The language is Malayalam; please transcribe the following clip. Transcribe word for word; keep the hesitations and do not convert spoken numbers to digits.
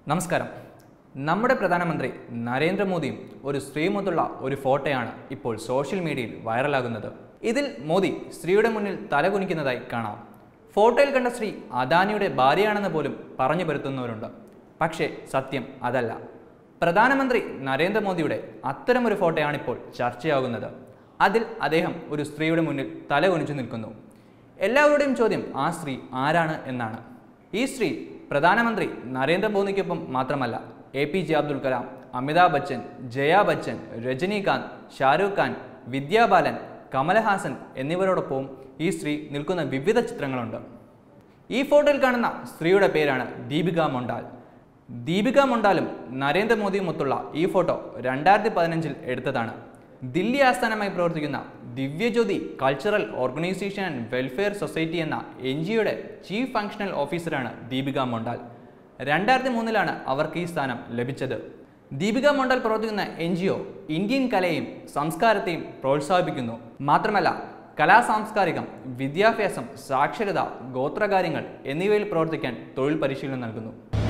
നമസ്കാരം. നമ്മുടെ പ്രധാനമന്ത്രി നരേന്ദ്ര മോദിയും ഒരു സ്ത്രീമൊത്തുള്ള ഒരു ഫോട്ടോയാണ് ഇപ്പോൾ സോഷ്യൽ മീഡിയയിൽ വൈറലാകുന്നത്. ഇതിൽ മോദി സ്ത്രീയുടെ മുന്നിൽ തലകുനിക്കുന്നതായി കാണാം. ഫോട്ടോയിൽ കണ്ട സ്ത്രീ അദാനിയുടെ ഭാര്യയാണെന്ന് പോലും പറഞ്ഞു പരത്തുന്നവരുണ്ട്. പക്ഷേ സത്യം അതല്ല. പ്രധാനമന്ത്രി നരേന്ദ്രമോദിയുടെ അത്തരമൊരു ഫോട്ടോയാണിപ്പോൾ ചർച്ചയാകുന്നത്. അതിൽ അദ്ദേഹം ഒരു സ്ത്രീയുടെ മുന്നിൽ തലകുനിച്ചു നിൽക്കുന്നു. എല്ലാവരുടെയും ചോദ്യം ആ സ്ത്രീ ആരാണ് എന്നാണ്. ഈ സ്ത്രീ പ്രധാനമന്ത്രി നരേന്ദ്രമോദിക്കൊപ്പം മാത്രമല്ല, A P J Abdul Kalam, Amitabh Bachchan, Jaya Bachchan, Rajinikanth, Shahrukh Khan, Vidya Balan, Kamal Haasan എന്നിവരോടൊപ്പവും ഈ സ്ത്രീ നിൽക്കുന്ന വിവിധ ചിത്രങ്ങളുണ്ട്. ഈ ഫോട്ടോയിൽ കാണുന്ന സ്ത്രീയുടെ പേരാണ് ദീപിക മൊണ്ടാൽ. ദീപിക മൊണ്ടാലും നരേന്ദ്രമോദിയുമൊത്തുള്ള ഈ ഫോട്ടോ രണ്ടായിരത്തി പതിനഞ്ചിൽ എടുത്തതാണ്. ദില്ലി ആസ്ഥാനമായി പ്രവർത്തിക്കുന്ന Divyajyoti cultural organisation and welfare society എന്ന എൻ ജിയുടെ ചീഫ് ഫങ്ഷണൽ ഓഫീസറാണ് ദീപിക മൊണ്ടാൽ. രണ്ടായിരത്തി മൂന്നിലാണ് അവർക്ക് ഈ സ്ഥാനം ലഭിച്ചത്. ദീപിക മൊണ്ടാൽ പ്രവർത്തിക്കുന്ന എൻ ജി ഒ ഇന്ത്യൻ കലയെയും സംസ്കാരത്തെയും പ്രോത്സാഹിപ്പിക്കുന്നു. മാത്രമല്ല, കലാ സാംസ്കാരികം, വിദ്യാഭ്യാസം, സാക്ഷരത, ഗോത്രകാര്യങ്ങൾ എന്നിവയിൽ പ്രവർത്തിക്കാൻ തൊഴിൽ പരിശീലനം നൽകുന്നു.